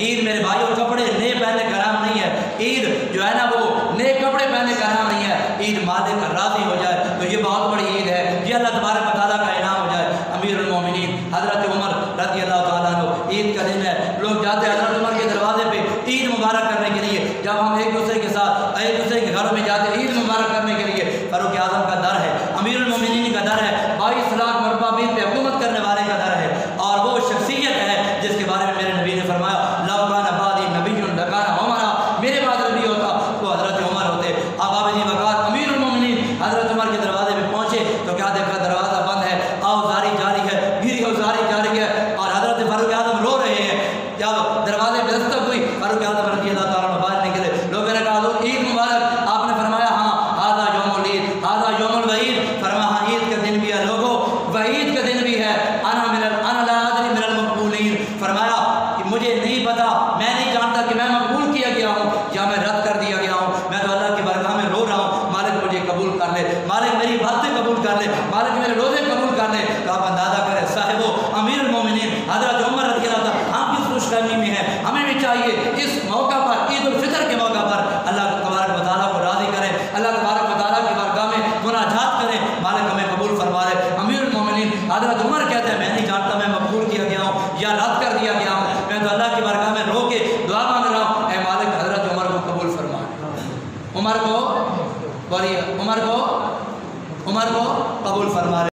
عید میرے بھائیوں کپڑے نئے پہننے کا نام نہیں ہے، عید جو ہے نا وہ نئے کپڑے پہننے کا نام نہیں ہے، عید مالک راضی ہو جائے تو یہ بہت بڑی عید ہے، یہ اللہ تبارک و تعالیٰ کا انعام ہو جائے۔ امیر المومنین حضرت عمر رضی اللہ تعالیٰ عنہ، عید کا دن ہے، لوگ جاتے ہیں حضرت عمر کے دروازے پہ عید مبارک کرنے کے لیے۔ جب ہم ایک دوسرے کے ساتھ ایک دوسرے کے گھروں میں جاتے ہیں عید مبارک کرنے کے لیے، فاروق اعظم کا در ہے، امیر المومنین کا در ہے، 22 لاکھ مربع میل پہ حکومت کرنے والے کا در ہے، اور وہ شخصیت ہے جس کے بارے میں میرے نبی نے فرمایا لو کان بعدی نبی لکان عمر، میرے بعد نبی ہوتا تو حضرت عمر ہوتے۔ اب آپ جی وقار امیر المومنین حضرت عمر کے دروازے پہ پہنچے تو کیا دیکھا؟ دروازہ بند ہے، آوزاری جاری ہے، گھری اوزاری جاری ہے، اور حضرت فاروق اعظم رو رہے ہیں۔ جب دروازے پہ دستک ہوئی، فاروق اعظم رضی اللہ تعالیٰ عنہ باہر نکلے، لوگوں نے کہا حضور عید مبارک، آپ نے فرمایا ہاں ھذا یوم العید ھذا یوم الوعید، فرمایا ہاں عید کا دن بھی ہے لوگوں، وعید کا دن بھی ہے، انا لا ادری من المقبولین، فرمایا کہ مجھے نہیں پتا، میں نہیں جانتا کہ میں مقبول کیا گیا ہوں یا میں رد کر دیا گیا ہوں، میں تو اللہ کی بارگاہ میں رو رہا ہوں، مالک مجھے قبول کر لے، مالک میری باتیں قبول کر لے، مالک میرے روزے قبول کر لے۔ تو آپ اندازہ کریں صاحبو امیر المومنین حضرت عمر رضی اللہ تعالیٰ، ہم کس خوش فہمی میں ہیں؟ ہمیں بھی چاہیے اس موقع پر، عید الفطر کے موقع پر اللہ تبارک و تعالیٰ کو راضی کریں، اللہ تبارک و تعالیٰ کی بارگاہ میں مناجات کریں، مالک ہمیں قبول فرما لے۔ امیر المومنین حضرت عمر کہتے ہیں میں نہیں جانتا میں مقبول کیا گیا ہوں یا رد کر دیا گیا ہوں، میں تو اللہ کی بارگاہ میں رو کے دعا مانگ رہا ہوں، اے مالک حضرت عمر کو قبول فرما، عمر کو بولیے عمر کو قبول فرما۔